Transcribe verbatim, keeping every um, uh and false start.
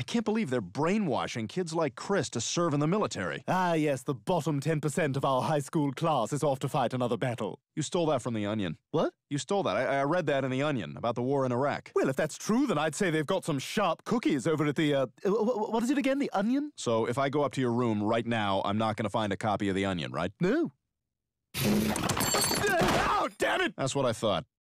I can't believe they're brainwashing kids like Chris to serve in the military. Ah, yes, the bottom ten percent of our high school class is off to fight another battle. You stole that from The Onion. What? You stole that. I, I read that in The Onion about the war in Iraq. Well, if that's true, then I'd say they've got some sharp cookies over at the, uh, what is it again, The Onion? So if I go up to your room right now, I'm not going to find a copy of The Onion, right? No. Oh, damn it! That's what I thought.